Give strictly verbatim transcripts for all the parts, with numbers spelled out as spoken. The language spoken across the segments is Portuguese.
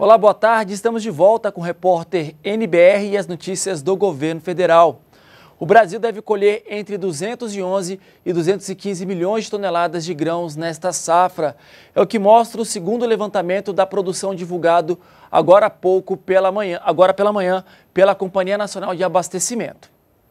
Olá, boa tarde. Estamos de volta com o repórter N B R e as notícias do governo federal. O Brasil deve colher entre duzentos e onze e duzentos e quinze milhões de toneladas de grãos nesta safra. É o que mostra o segundo levantamento da produção divulgado agora há pouco pela manhã, agora pela manhã pela Companhia Nacional de Abastecimento.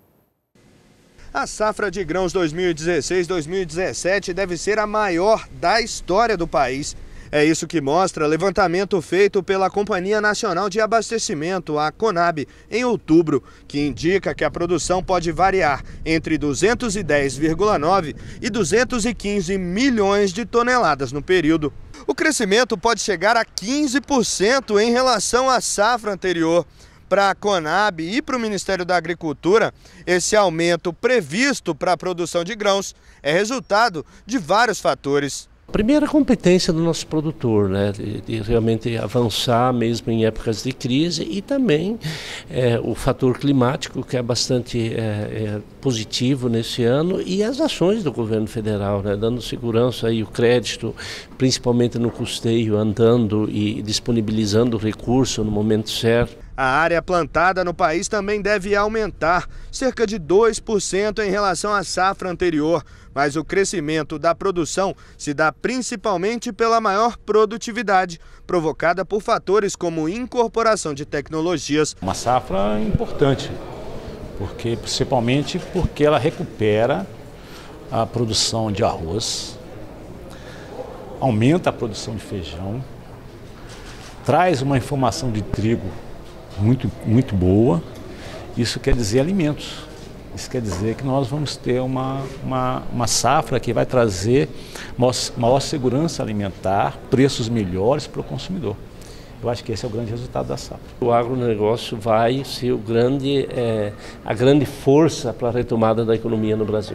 A safra de grãos dois mil e dezesseis dois mil e dezessete deve ser a maior da história do país. É isso que mostra levantamento feito pela Companhia Nacional de Abastecimento, a CONAB, em outubro, que indica que a produção pode variar entre duzentos e dez vírgula nove e duzentos e quinze milhões de toneladas no período. O crescimento pode chegar a quinze por cento em relação à safra anterior. Para a CONAB e para o Ministério da Agricultura, esse aumento previsto para a produção de grãos é resultado de vários fatores. Primeiro, a competência do nosso produtor, né, de, de realmente avançar mesmo em épocas de crise, e também é, o fator climático, que é bastante é, é, positivo nesse ano, e as ações do governo federal, né, dando segurança e o crédito, principalmente no custeio, andando e disponibilizando o recurso no momento certo. A área plantada no país também deve aumentar, cerca de dois por cento em relação à safra anterior, mas o crescimento da produção se dá principalmente pela maior produtividade, provocada por fatores como incorporação de tecnologias. Uma safra importante, porque, principalmente porque ela recupera a produção de arroz, aumenta a produção de feijão, traz uma informação de trigo muito, muito boa. Isso quer dizer alimentos. Isso quer dizer que nós vamos ter uma, uma, uma safra que vai trazer maior, maior segurança alimentar, preços melhores para o consumidor. Eu acho que esse é o grande resultado da safra. O agronegócio vai ser o grande, é, a grande força para a retomada da economia no Brasil.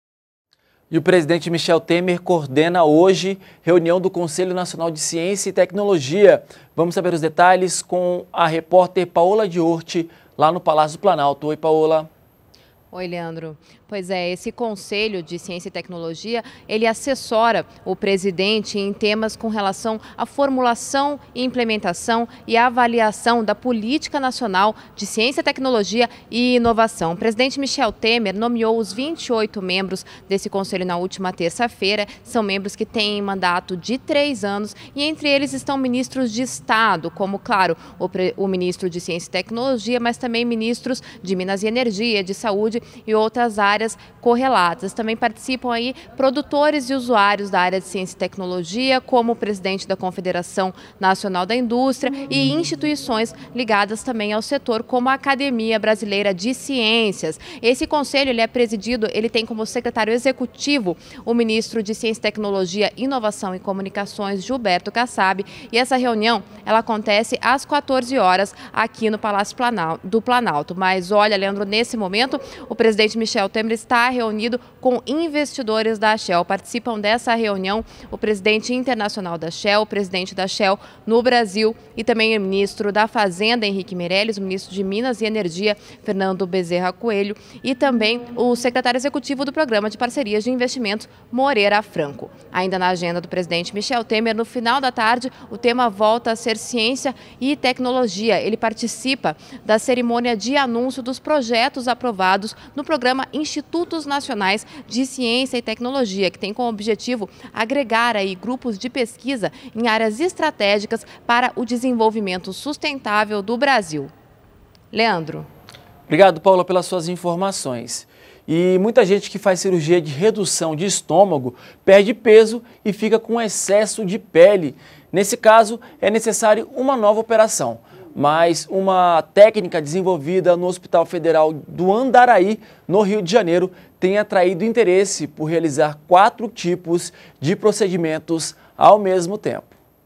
E o presidente Michel Temer coordena hoje reunião do Conselho Nacional de Ciência e Tecnologia. Vamos saber os detalhes com a repórter Paola Diorti, lá no Palácio do Planalto. Oi, Paola. Oi, Leandro. Pois é, esse Conselho de Ciência e Tecnologia, ele assessora o presidente em temas com relação à formulação, implementação e avaliação da Política Nacional de Ciência, Tecnologia e Inovação. O presidente Michel Temer nomeou os vinte e oito membros desse Conselho na última terça-feira. São membros que têm mandato de três anos e entre eles estão ministros de Estado, como, claro, o, pre... o ministro de Ciência e Tecnologia, mas também ministros de Minas e Energia, de Saúde e outras áreas correlatas. Também participam aí produtores e usuários da área de ciência e tecnologia, como o presidente da Confederação Nacional da Indústria e instituições ligadas também ao setor, como a Academia Brasileira de Ciências. Esse conselho ele é presidido, ele tem como secretário executivo o ministro de Ciência e Tecnologia, Inovação e Comunicações, Gilberto Kassab, e essa reunião ela acontece às quatorze horas aqui no Palácio do Planalto. Mas olha, Leandro, nesse momento o presidente Michel Temer está reunido com investidores da Shell. Participam dessa reunião o presidente internacional da Shell, o presidente da Shell no Brasil e também o ministro da Fazenda, Henrique Meirelles, o ministro de Minas e Energia, Fernando Bezerra Coelho, e também o secretário executivo do Programa de Parcerias de Investimentos, Moreira Franco. Ainda na agenda do presidente Michel Temer, no final da tarde, o tema volta a ser ciência e tecnologia. Ele participa da cerimônia de anúncio dos projetos aprovados no programa Institutos Nacionais de Ciência e Tecnologia, que tem como objetivo agregar aí grupos de pesquisa em áreas estratégicas para o desenvolvimento sustentável do Brasil. Leandro. Obrigado, Paula, pelas suas informações. E muita gente que faz cirurgia de redução de estômago perde peso e fica com excesso de pele. Nesse caso, é necessário uma nova operação. Mas uma técnica desenvolvida no Hospital Federal do Andaraí, no Rio de Janeiro, tem atraído interesse por realizar quatro tipos de procedimentos ao mesmo tempo.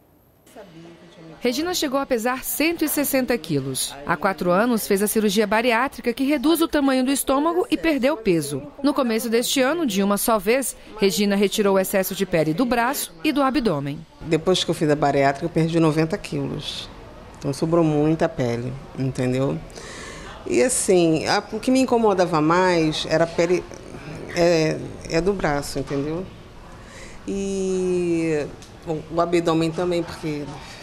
Regina chegou a pesar cento e sessenta quilos. Há quatro anos fez a cirurgia bariátrica que reduz o tamanho do estômago e perdeu peso. No começo deste ano, de uma só vez, Regina retirou o excesso de pele do braço e do abdômen. Depois que eu fiz a bariátrica, eu perdi noventa quilos. Então sobrou muita pele, entendeu? E assim, a, o que me incomodava mais era a pele é, é do braço, entendeu? E o, o abdômen também, porque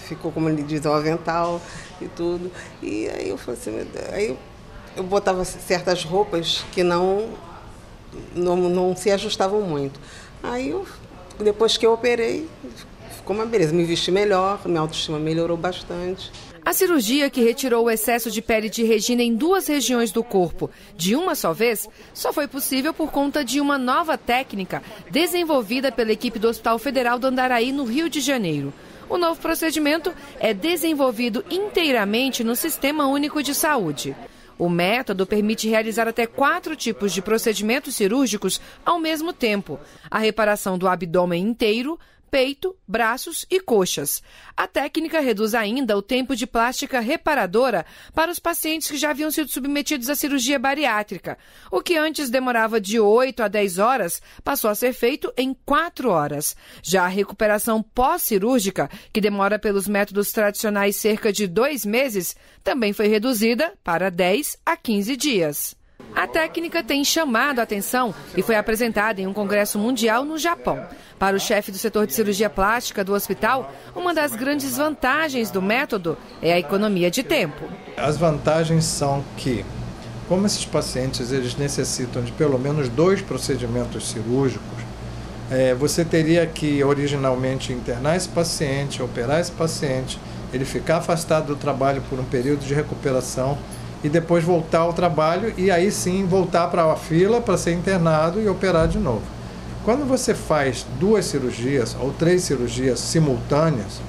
ficou, como ele diz, o avental e tudo. E aí eu falei assim, meu Deus, aí eu, eu botava certas roupas que não, não, não se ajustavam muito. Aí eu, depois que eu operei, ficou uma beleza, me vesti melhor, minha autoestima melhorou bastante. A cirurgia que retirou o excesso de pele de Regina em duas regiões do corpo de uma só vez só foi possível por conta de uma nova técnica desenvolvida pela equipe do Hospital Federal do Andaraí, no Rio de Janeiro. O novo procedimento é desenvolvido inteiramente no Sistema Único de Saúde. O método permite realizar até quatro tipos de procedimentos cirúrgicos ao mesmo tempo: a reparação do abdômen inteiro, peito, braços e coxas. A técnica reduz ainda o tempo de plástica reparadora para os pacientes que já haviam sido submetidos à cirurgia bariátrica. O que antes demorava de oito a dez horas, passou a ser feito em quatro horas. Já a recuperação pós-cirúrgica, que demora pelos métodos tradicionais cerca de dois meses, também foi reduzida para dez a quinze dias. A técnica tem chamado a atenção e foi apresentada em um congresso mundial no Japão. Para o chefe do setor de cirurgia plástica do hospital, uma das grandes vantagens do método é a economia de tempo. As vantagens são que, como esses pacientes eles necessitam de pelo menos dois procedimentos cirúrgicos, é, você teria que originalmente internar esse paciente, operar esse paciente, ele ficar afastado do trabalho por um período de recuperação e depois voltar ao trabalho e aí sim voltar para a fila para ser internado e operar de novo. Quando você faz duas cirurgias ou três cirurgias simultâneas,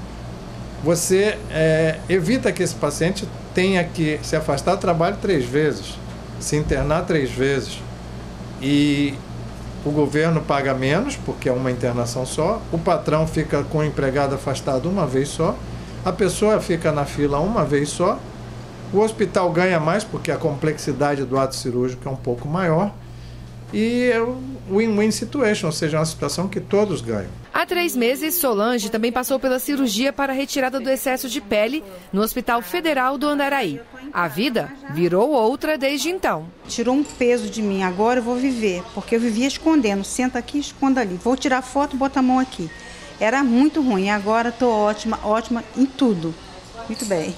você é, evita que esse paciente tenha que se afastar do trabalho três vezes, se internar três vezes. E o governo paga menos, porque é uma internação só, o patrão fica com o empregado afastado uma vez só, a pessoa fica na fila uma vez só, o hospital ganha mais, porque a complexidade do ato cirúrgico é um pouco maior, e é o win-win situation, ou seja, é uma situação que todos ganham. Há três meses, Solange também passou pela cirurgia para a retirada do excesso de pele no Hospital Federal do Andaraí. A vida virou outra desde então. Tirou um peso de mim, agora eu vou viver, porque eu vivia escondendo, senta aqui, esconda ali. Vou tirar foto, bota a mão aqui. Era muito ruim, agora estou ótima, ótima em tudo. Muito bem.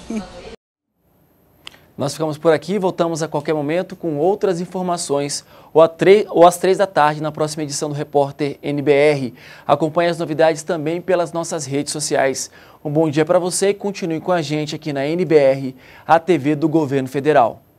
Nós ficamos por aqui, voltamos a qualquer momento com outras informações, ou, ou às três da tarde na próxima edição do Repórter N B R. Acompanhe as novidades também pelas nossas redes sociais. Um bom dia para você e continue com a gente aqui na N B R, a T V do Governo Federal.